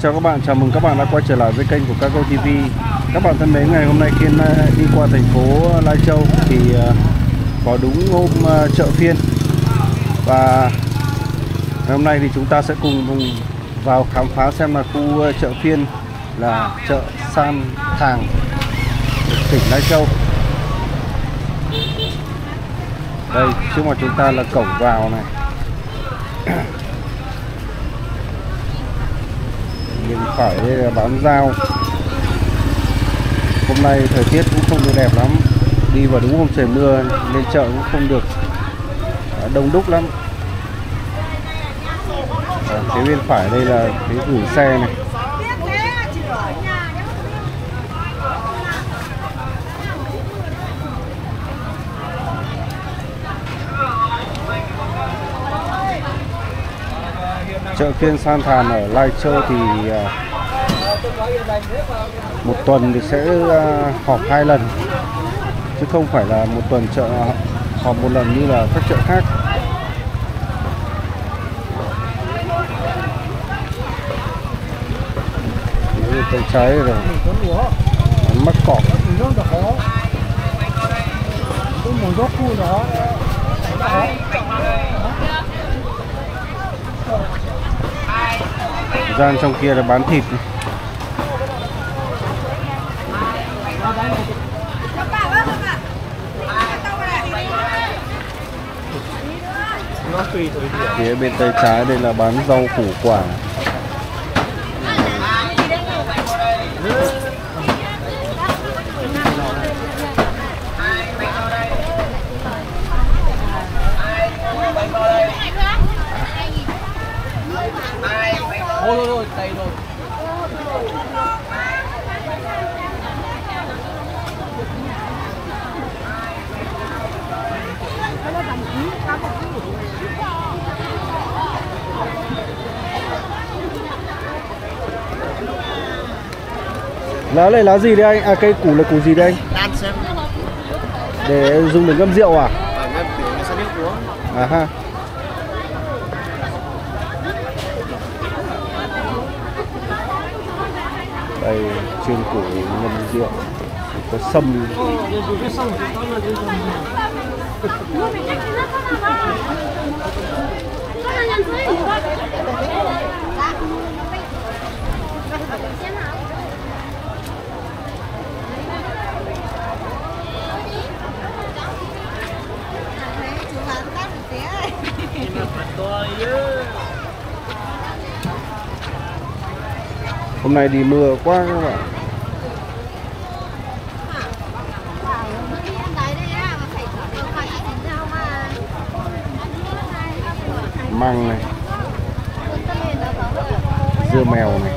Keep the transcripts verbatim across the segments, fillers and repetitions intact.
chào các bạn, chào mừng các bạn đã quay trở lại với kênh của Cago ti vi. Các bạn thân mến, ngày hôm nay Kiên đi qua thành phố Lai Châu thì vào đúng hôm chợ phiên. Và ngày hôm nay thì chúng ta sẽ cùng vào khám phá xem là khu chợ phiên là chợ San Thàng, tỉnh Lai Châu. Đây, trước mặt chúng ta là cổng vào này. Bên phải đây là bán rau. Hôm nay thời tiết cũng không được đẹp lắm, đi vào đúng hôm trời mưa lên chợ cũng không được đông đúc lắm. Ở phía bên phải đây là cái gửi xe này. Chợ phiên San Thàng ở Lai Châu thì một tuần thì sẽ họp hai lần, chứ không phải là một tuần chợ họp một lần như là các chợ khác. Đây, tay trái rồi mắc cọp. Gian trong kia là bán thịt. Phía bên tay trái đây là bán rau củ quả. Lá này lá gì đây anh? À, cây củ là củ gì đây anh? Để dùng để ngâm rượu à? À ha. Đây chuyên củ ngâm rượu, có sâm. Hôm nay đi mưa quá các bạn. Măng này, dưa mèo này.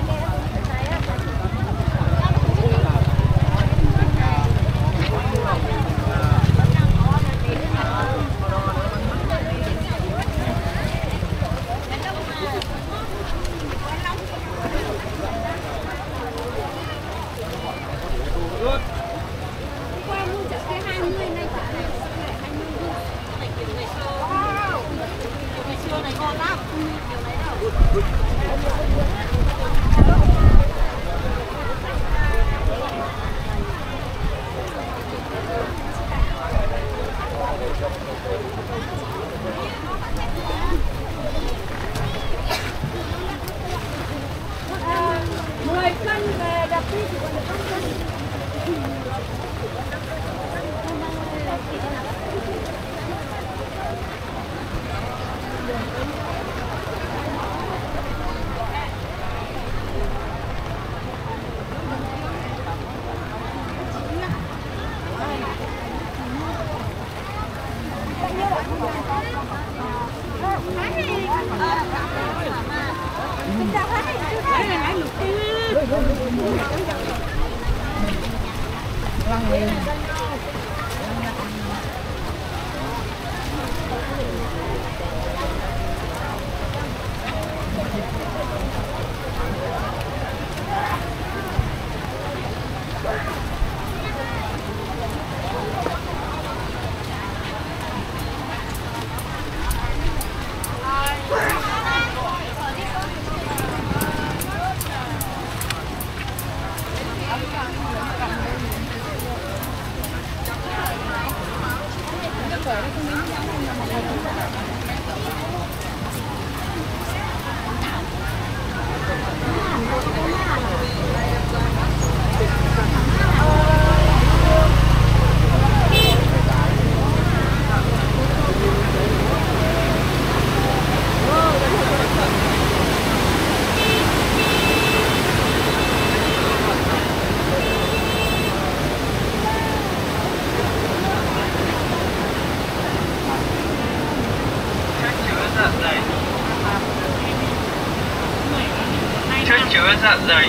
Chất chứa dạ dày.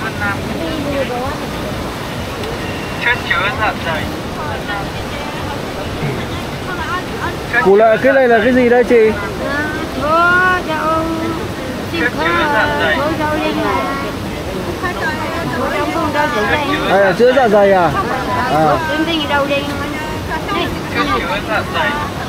Chất chứa dạ dày. Cụ là cái này là cái gì đây chị? Chất chứa dạ dày. À, là chữa dạ dày à? À. Chất chứa dạ dày.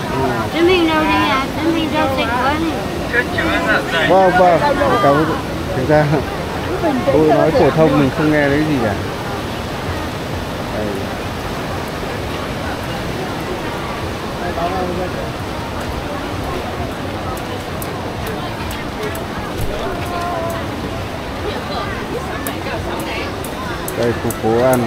Chất chứa dạ dày. Vâng vâng, cảm ơn. Thực ra tôi nói phổ thông mình không nghe thấy gì cả. Đây. Đây khu phố ăn.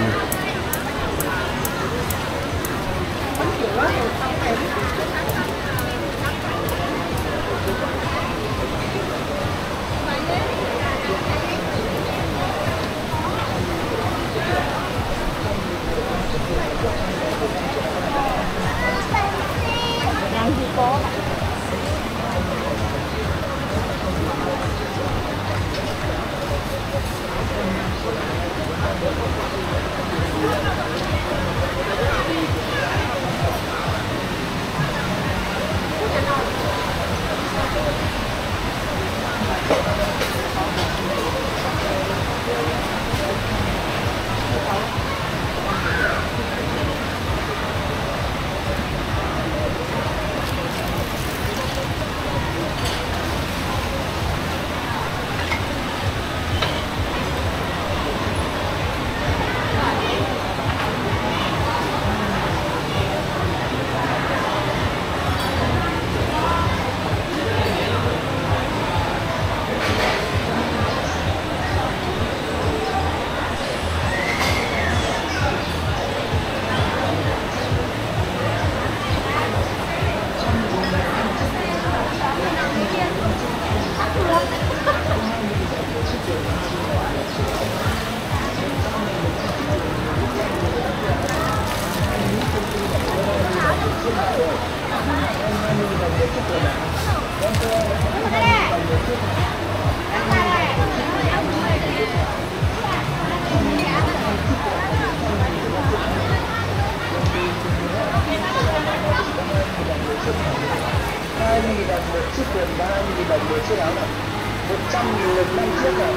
hai mươi nghìn đồng một chiếc quần và hai mươi nghìn đồng một chiếc áo này. một trăm nghìn đồng năm chiếc này.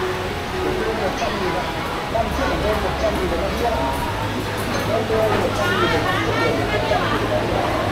một trăm nghìn đồng năm chiếc ở đây, một trăm nghìn đồng năm chiếc. Đây tôi một trăm nghìn đồng năm chiếc. một trăm nghìn đồng năm chiếc.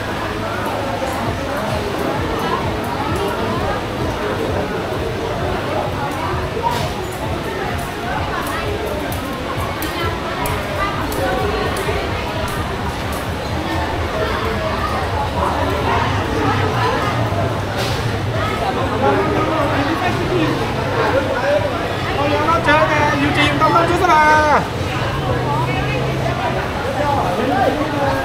Chơi nè, nhiều chuyện tâm lên chứ sao bà.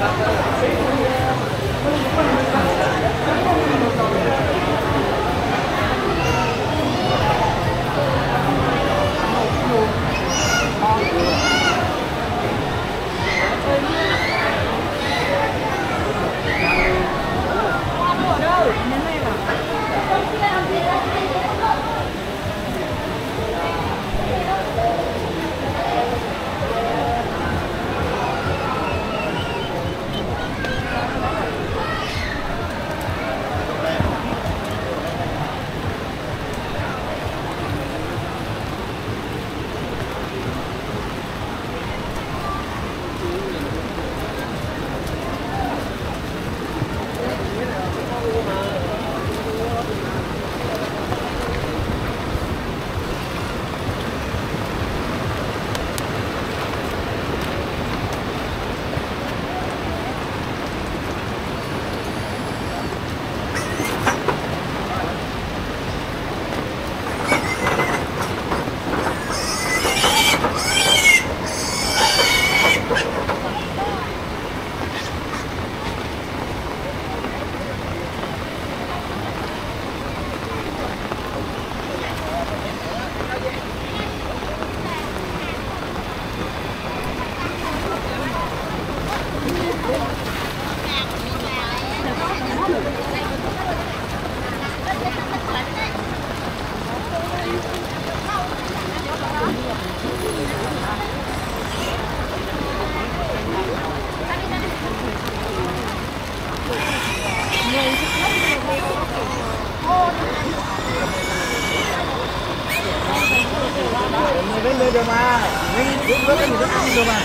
Lên đây được mà. Lên uống nước cái gì đó ăn được mà.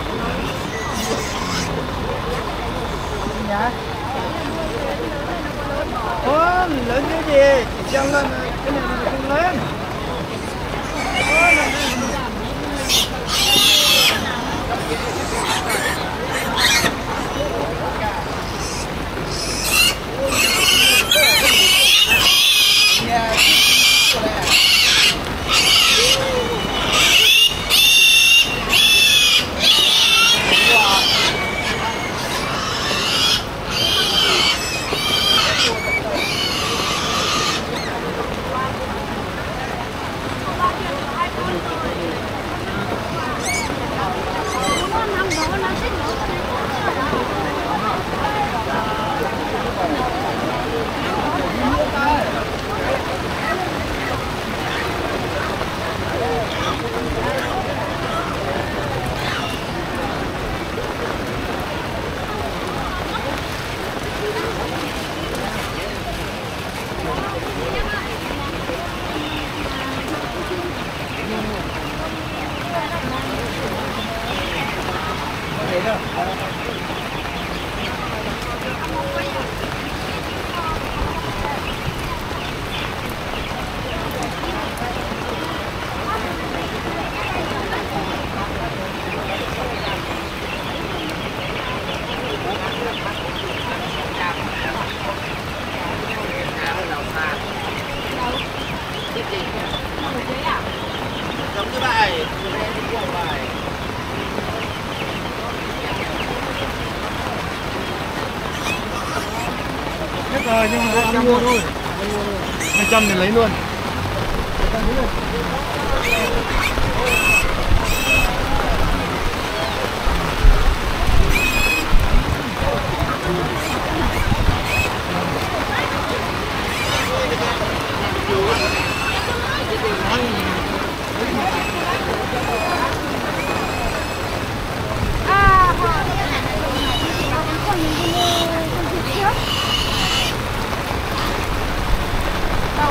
Nhá. Ơ, lớn cái gì? Chỉ trăng lên cái này nó không lớn. Giống như vậy. Hết rồi nhưng mà ăn mua thôi. hai trăm thì lấy luôn. À, họ còn những cái con thịt trước. Đâu?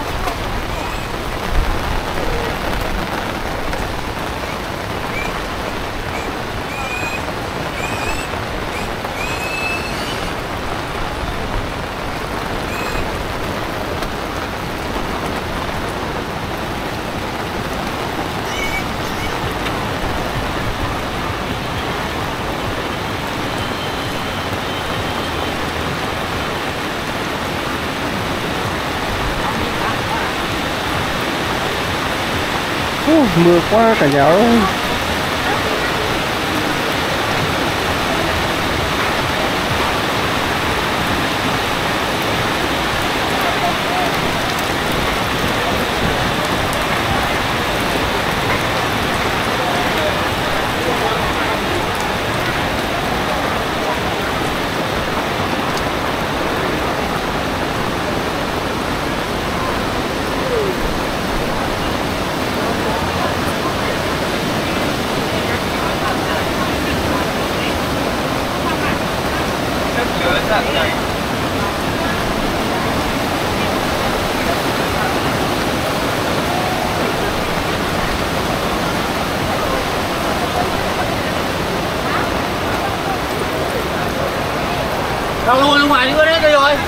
Uh, mưa quá cả nhà ơi. Chất chứa dạ dày. Đâu luôn ở ngoài đi hết đây rồi.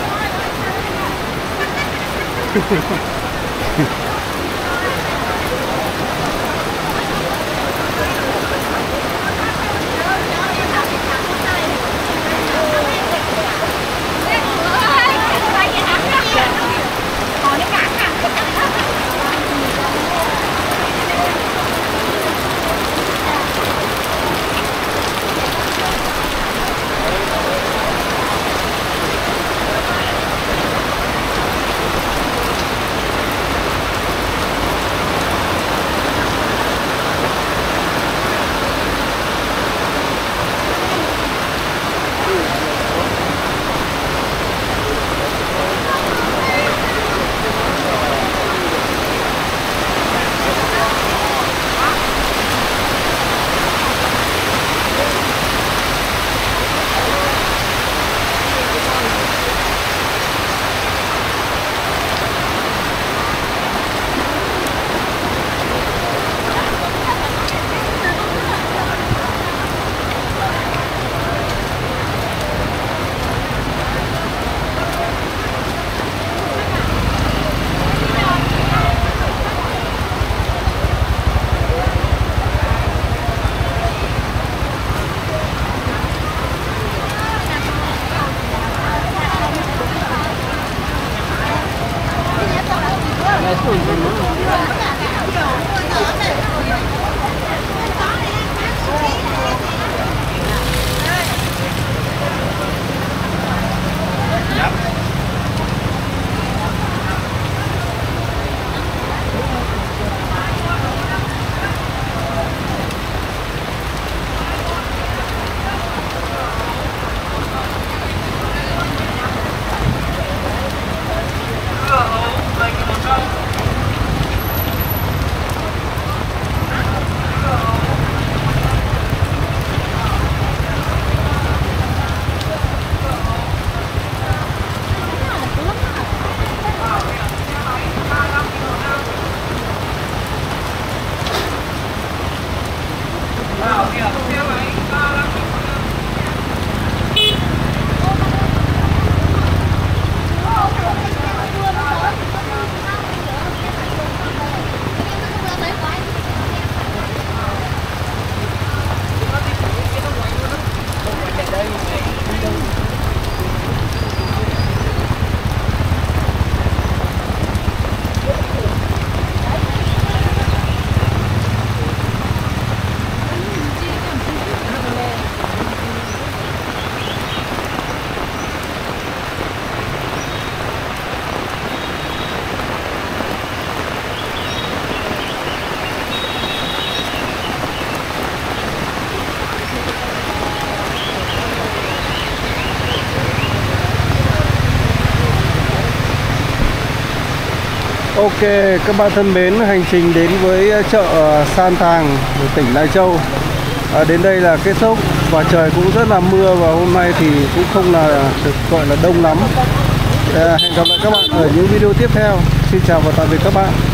Ok, các bạn thân mến, hành trình đến với chợ San Thàng của tỉnh Lai Châu à, đến đây là kết thúc. Và trời cũng rất là mưa, và hôm nay thì cũng không là được gọi là đông lắm. à, Hẹn gặp lại các bạn ở những video tiếp theo. Xin chào và tạm biệt các bạn.